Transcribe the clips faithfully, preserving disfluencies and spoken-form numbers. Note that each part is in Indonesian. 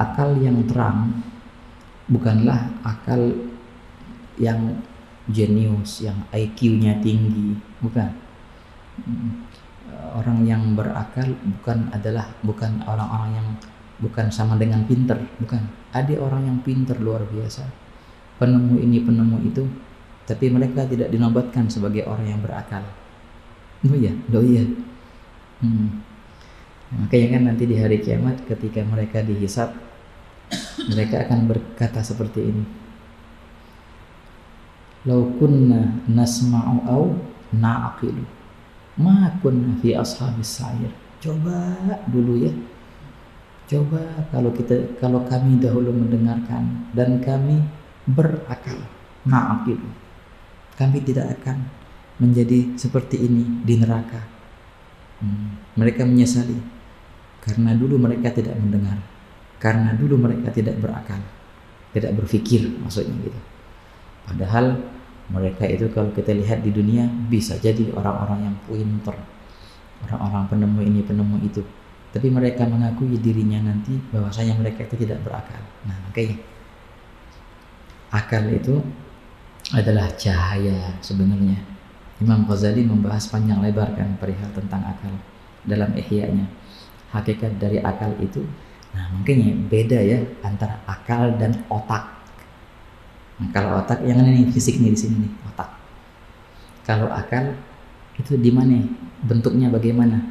akal yang terang bukanlah akal yang jenius, yang I Q-nya tinggi, bukan. Orang yang berakal bukan adalah bukan orang-orang yang bukan sama dengan pinter, bukan. Ada orang yang pinter luar biasa, penemu ini penemu itu, tapi mereka tidak dinobatkan sebagai orang yang berakal. Oh iya, oh iya. Hmm. Makanya kan nanti di hari kiamat ketika mereka dihisab, mereka akan berkata seperti ini. Lau kunna nasma'u aw na'qilu ma kunna fi ashabis sa'ir. Coba dulu ya. Coba kalau kita kalau kami dahulu mendengarkan dan kami berakal, na'qilu. Kami tidak akan menjadi seperti ini di neraka. Hmm. Mereka menyesali karena dulu mereka tidak mendengar, karena dulu mereka tidak berakal, tidak berpikir maksudnya gitu. Padahal mereka itu kalau kita lihat di dunia bisa jadi orang-orang yang pintar, orang-orang penemu ini penemu itu, tapi mereka mengakui dirinya nanti bahwasanya mereka itu tidak berakal. Nah makanya akal itu adalah cahaya sebenarnya. Imam Ghazali membahas panjang lebar kan perihal tentang akal dalam Ihya-nya. Hakikat dari akal itu, nah makanya beda ya antara akal dan otak. Nah, kalau otak yang ini fisik nih di sini nih otak. Kalau akal itu di mana? Bentuknya bagaimana?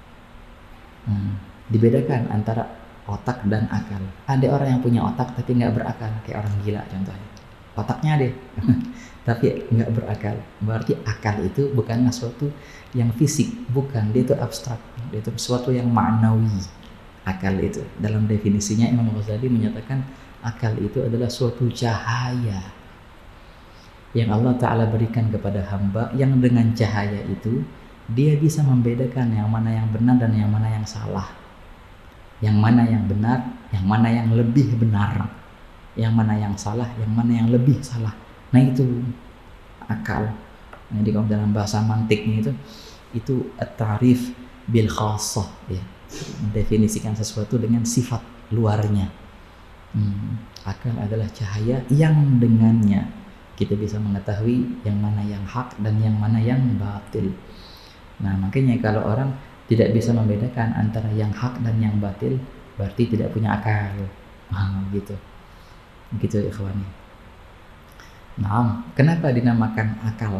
Hmm, dibedakan antara otak dan akal. Ada orang yang punya otak tapi nggak berakal, kayak orang gila contohnya. Otaknya ada, tapi nggak berakal. Berarti akal itu bukan sesuatu yang fisik, bukan. Dia itu abstrak, dia itu sesuatu yang maknawi. Akal itu dalam definisinya Imam Ghazali menyatakan akal itu adalah suatu cahaya yang Allah Ta'ala berikan kepada hamba, yang dengan cahaya itu dia bisa membedakan yang mana yang benar dan yang mana yang salah, yang mana yang benar, yang mana yang lebih benar, yang mana yang salah, yang mana yang lebih salah. Nah itu akal. Jadi kalau dalam bahasa mantiknya itu itu at-ta'rif bil khassah ya, mendefinisikan sesuatu dengan sifat luarnya. Hmm, akal adalah cahaya yang dengannya kita bisa mengetahui yang mana yang hak dan yang mana yang batil. Nah makanya kalau orang tidak bisa membedakan antara yang hak dan yang batil, berarti tidak punya akal. Nah, gitu gitu ikhwani. Nah kenapa dinamakan akal?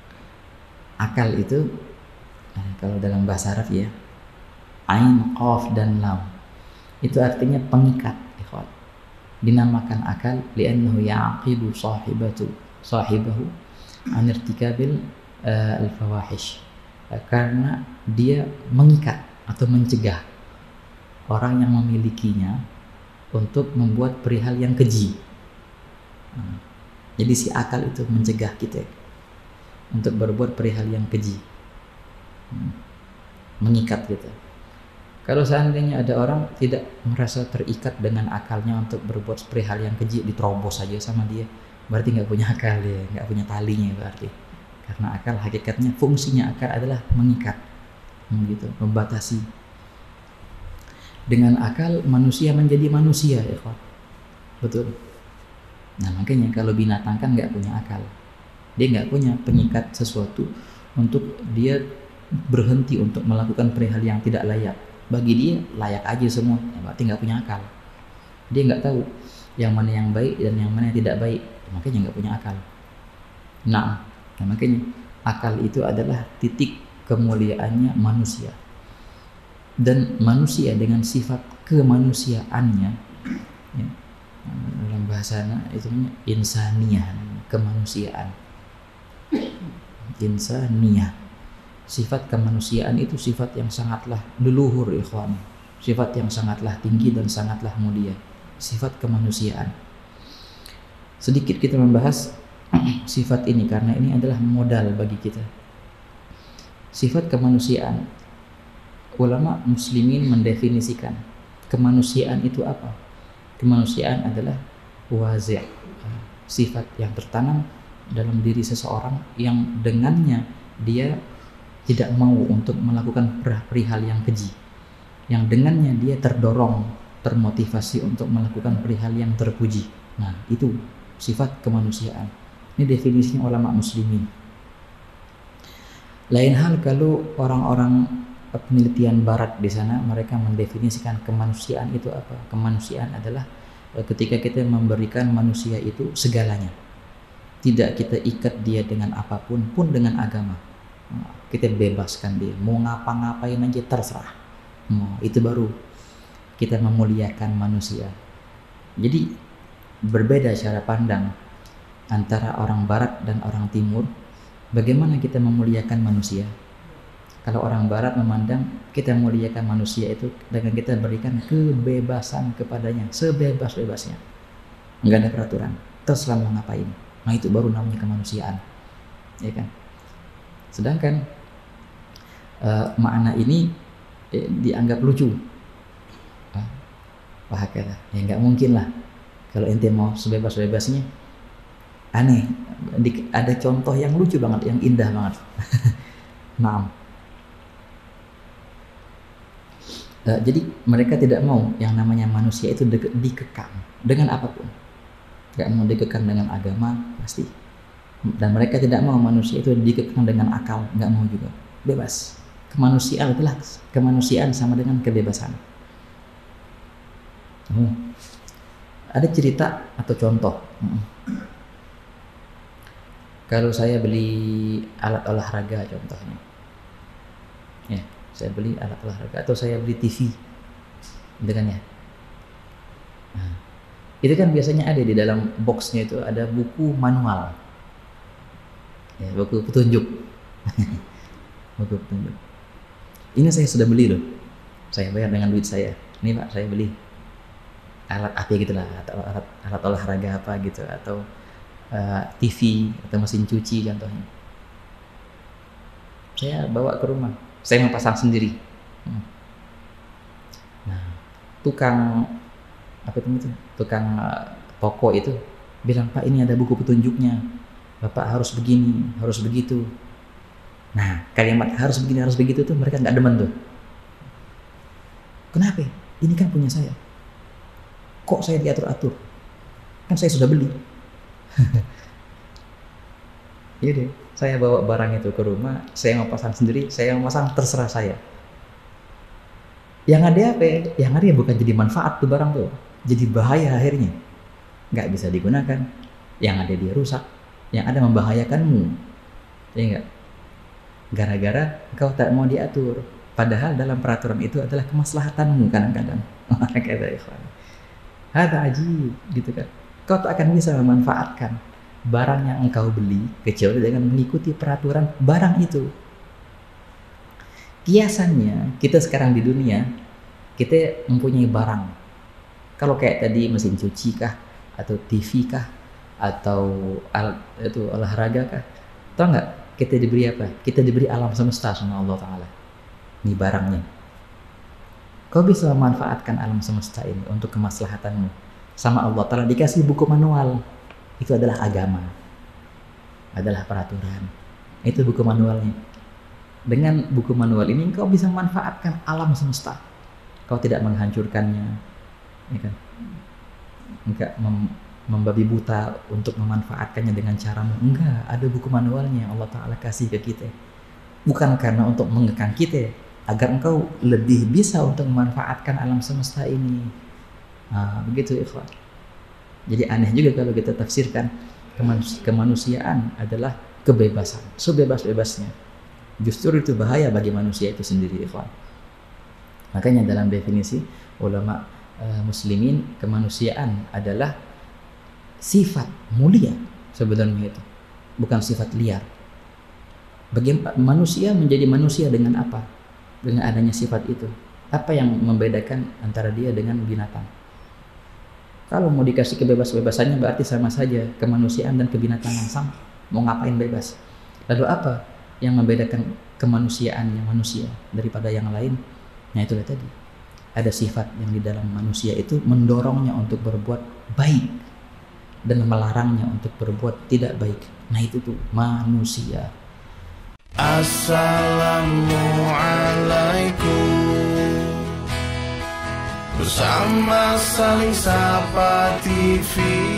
Akal itu nah, kalau dalam bahasa Arab ya, ain, qaf dan lam itu artinya pengikat. Dinamakan akal li'annahu ya'qibu sahibatu sahibahu an irtikabil uh, al-fawahish, karena dia mengikat atau mencegah orang yang memilikinya untuk membuat perihal yang keji. Nah, jadi si akal itu mencegah kita untuk berbuat perihal yang keji, hmm. mengikat kita. Kalau seandainya ada orang tidak merasa terikat dengan akalnya untuk berbuat perihal yang keji, diterobos saja sama dia, berarti nggak punya akal ya, nggak punya talinya berarti. Karena akal hakikatnya, fungsinya akal adalah mengikat, gitu, membatasi. Dengan akal manusia menjadi manusia, ya kawan. Betul. Nah makanya kalau binatang kan nggak punya akal, dia nggak punya pengikat sesuatu untuk dia berhenti untuk melakukan perihal yang tidak layak. Bagi dia layak aja semua, ya berarti nggak punya akal. Dia nggak tahu yang mana yang baik dan yang mana yang tidak baik, makanya nggak punya akal. Nah, nah makanya akal itu adalah titik kemuliaannya manusia. Dan manusia dengan sifat kemanusiaannya, ya, dalam bahasanya itu insaniyah, kemanusiaan. Insaniyah. Sifat kemanusiaan itu sifat yang sangatlah leluhur ikhwan, sifat yang sangatlah tinggi dan sangatlah mulia, sifat kemanusiaan. Sedikit kita membahas sifat ini karena ini adalah modal bagi kita. Sifat kemanusiaan, ulama muslimin mendefinisikan kemanusiaan itu apa? Kemanusiaan adalah wazi', sifat yang tertanam dalam diri seseorang yang dengannya dia tidak mau untuk melakukan perihal yang keji, yang dengannya dia terdorong termotivasi untuk melakukan perihal yang terpuji. Nah, itu sifat kemanusiaan. Ini definisinya ulama muslimin. Lain hal kalau orang-orang penelitian barat di sana, mereka mendefinisikan kemanusiaan itu apa? Kemanusiaan adalah ketika kita memberikan manusia itu segalanya. Tidak kita ikat dia dengan apapun, pun dengan agama. Kita bebaskan dia, mau ngapa-ngapain aja terserah. Nah, itu baru kita memuliakan manusia. Jadi berbeda cara pandang antara orang barat dan orang timur. Bagaimana kita memuliakan manusia? Kalau orang barat memandang kita memuliakan manusia itu dengan kita berikan kebebasan kepadanya, sebebas-bebasnya, nggak ada peraturan, terserah mau ngapain. Nah, itu baru namanya kemanusiaan, ya kan? Sedangkan uh, makna ini eh, dianggap lucu. Wah, kata, ya nggak mungkin lah kalau ente mau sebebas-bebasnya. Aneh, di, ada contoh yang lucu banget, yang indah banget. Naam. Uh, jadi mereka tidak mau yang namanya manusia itu de- dikekang dengan apapun. Gak mau dikekang dengan agama pasti. Dan mereka tidak mau manusia itu dikekang dengan akal, gak mau juga. Bebas. Kemanusiaan itulah kemanusiaan sama dengan kebebasan. Hmm. Ada cerita atau contoh. Hmm. Kalau saya beli alat olahraga contohnya, ya, saya beli alat olahraga atau saya beli T V, dengan ya. Nah, itu kan biasanya ada di dalam boxnya itu ada buku manual, ya, buku petunjuk, buku petunjuk. Ini saya sudah beli loh, saya bayar dengan duit saya. Ini Pak, saya beli alat apa gitulah, atau alat, alat olahraga apa gitu, atau uh, T V atau mesin cuci contohnya. Saya bawa ke rumah, saya mau pasang sendiri. Nah, tukang apa itu, tukang uh, toko itu bilang, Pak, ini ada buku petunjuknya, Bapak harus begini, harus begitu. Nah, kalimat harus begini, harus begitu tuh mereka nggak demen tuh. Kenapa? Ini kan punya saya. Kok saya diatur-atur? Kan saya sudah beli. Iya deh, saya bawa barang itu ke rumah, saya mau pasang sendiri, saya mau pasang terserah saya. Yang ada apa? Yang ada ya bukan jadi manfaat tuh barang tuh, jadi bahaya akhirnya. Nggak bisa digunakan. Yang ada dia rusak, yang ada membahayakanmu. Ya enggak? Gara-gara kau tak mau diatur. Padahal dalam peraturan itu adalah kemaslahatanmu kadang-kadang. Kata ikhwan. Hada ajib, gitu kan. Kau tak akan bisa memanfaatkan barang yang engkau beli kecuali dengan mengikuti peraturan barang itu. Kiasannya, kita sekarang di dunia, kita mempunyai barang. Kalau kayak tadi mesin cuci kah, atau T V kah, atau alat itu olahraga kah, tau nggak? Kita diberi apa? Kita diberi alam semesta sama Allah Ta'ala. Ini barangnya. Kau bisa memanfaatkan alam semesta ini untuk kemaslahatanmu. Sama Allah Ta'ala dikasih buku manual. Itu adalah agama. Adalah peraturan. Itu buku manualnya. Dengan buku manual ini kau bisa memanfaatkan alam semesta. Kau tidak menghancurkannya. Ya kan? Enggak mem- membabi buta untuk memanfaatkannya dengan caramu. Enggak, ada buku manualnya Allah Ta'ala kasih ke kita. Bukan karena untuk mengekang kita, agar engkau lebih bisa untuk memanfaatkan alam semesta ini. Nah, begitu ikhwan. Jadi aneh juga kalau kita tafsirkan kemanus- kemanusiaan adalah kebebasan, sebebas-bebasnya. Justru itu bahaya bagi manusia itu sendiri, ikhwan. Makanya dalam definisi ulama uh, muslimin, kemanusiaan adalah sifat mulia sebenarnya itu, bukan sifat liar. Bagaimana manusia menjadi manusia dengan apa? Dengan adanya sifat itu. Apa yang membedakan antara dia dengan binatang? Kalau mau dikasih kebebas-bebasannya berarti sama saja kemanusiaan dan kebinatangan sama. Mau ngapain bebas. Lalu apa yang membedakan kemanusiaannya manusia daripada yang lain? Nah, itulah tadi. Ada sifat yang di dalam manusia itu mendorongnya untuk berbuat baik dan melarangnya untuk berbuat tidak baik. Nah, itu tuh manusia. Assalamualaikum bersama Saling Sapa T V.